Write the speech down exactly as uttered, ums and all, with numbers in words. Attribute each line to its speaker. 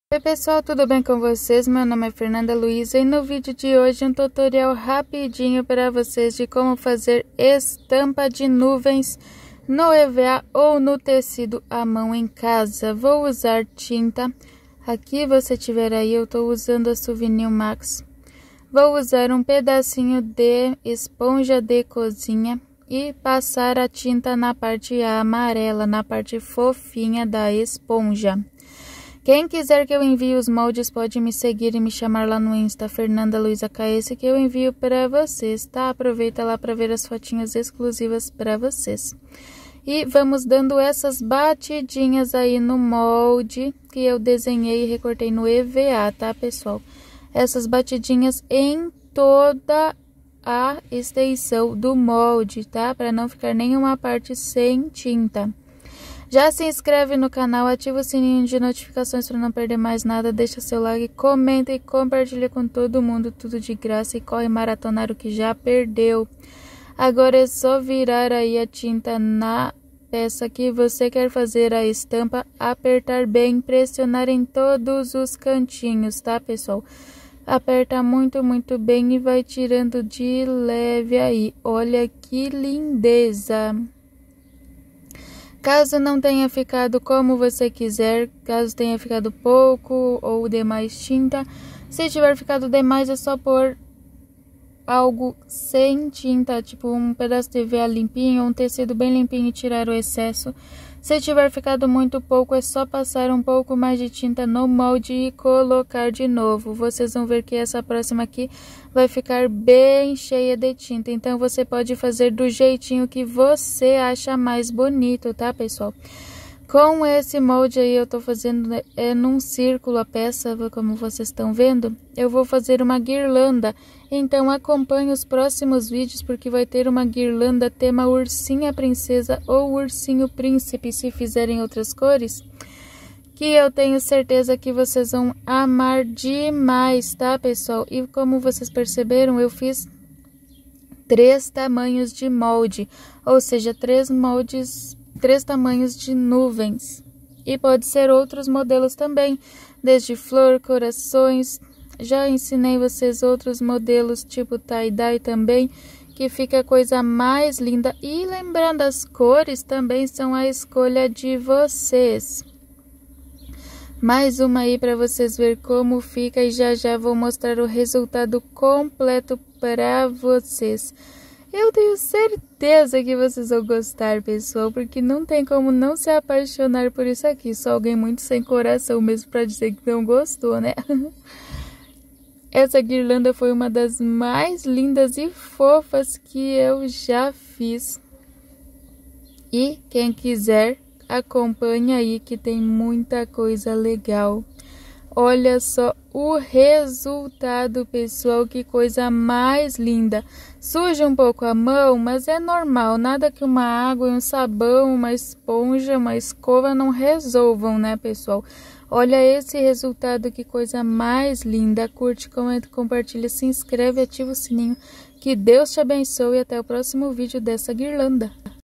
Speaker 1: Oi pessoal, tudo bem com vocês? Meu nome é Fernanda Luiza e no vídeo de hoje um tutorial rapidinho para vocês de como fazer estampa de nuvens no E V A ou no tecido à mão em casa. Vou usar tinta, aqui você tiver aí, eu estou usando a Souvenir Max. Vou usar um pedacinho de esponja de cozinha e passar a tinta na parte amarela, na parte fofinha da esponja. Quem quiser que eu envie os moldes pode me seguir e me chamar lá no Insta, Fernanda Luiza K S, que eu envio para vocês, tá? Aproveita lá para ver as fotinhas exclusivas para vocês. E vamos dando essas batidinhas aí no molde que eu desenhei e recortei no E V A, tá, pessoal? Essas batidinhas em toda a extensão do molde, tá? Para não ficar nenhuma parte sem tinta. Já se inscreve no canal, ativa o sininho de notificações para não perder mais nada, deixa seu like, comenta e compartilha com todo mundo, tudo de graça, e corre maratonar o que já perdeu. Agora é só virar aí a tinta na peça que você quer fazer a estampa, apertar bem, pressionar em todos os cantinhos, tá, pessoal? Aperta muito, muito bem e vai tirando de leve aí. Olha que lindeza! Caso não tenha ficado como você quiser, caso tenha ficado pouco ou demais tinta, se tiver ficado demais é só pôr algo sem tinta, tipo um pedaço de E V A limpinho, um tecido bem limpinho e tirar o excesso. Se tiver ficado muito pouco, é só passar um pouco mais de tinta no molde e colocar de novo. Vocês vão ver que essa próxima aqui vai ficar bem cheia de tinta. Então, você pode fazer do jeitinho que você acha mais bonito, tá, pessoal? Com esse molde aí, eu tô fazendo é num círculo a peça, como vocês estão vendo. Eu vou fazer uma guirlanda. Então, acompanhe os próximos vídeos, porque vai ter uma guirlanda tema ursinha princesa ou ursinho príncipe, se fizerem outras cores, que eu tenho certeza que vocês vão amar demais, tá, pessoal? E como vocês perceberam, eu fiz três tamanhos de molde, ou seja, três moldes, três tamanhos de nuvens. E pode ser outros modelos também, desde flor, corações. Já ensinei vocês outros modelos tipo tie-dye também, que fica a coisa mais linda. E lembrando, as cores também são a escolha de vocês. Mais uma aí para vocês ver como fica e já já vou mostrar o resultado completo para vocês. Eu tenho certeza que vocês vão gostar, pessoal, porque não tem como não se apaixonar por isso aqui. Só alguém muito sem coração mesmo para dizer que não gostou, né? Essa guirlanda foi uma das mais lindas e fofas que eu já fiz. E quem quiser, acompanhe aí que tem muita coisa legal. Olha só o resultado, pessoal, que coisa mais linda. Suja um pouco a mão, mas é normal, nada que uma água, um sabão, uma esponja, uma escova não resolvam, né, pessoal? Olha esse resultado, que coisa mais linda. Curte, comenta, compartilha, se inscreve, ativa o sininho. Que Deus te abençoe e até o próximo vídeo dessa guirlanda.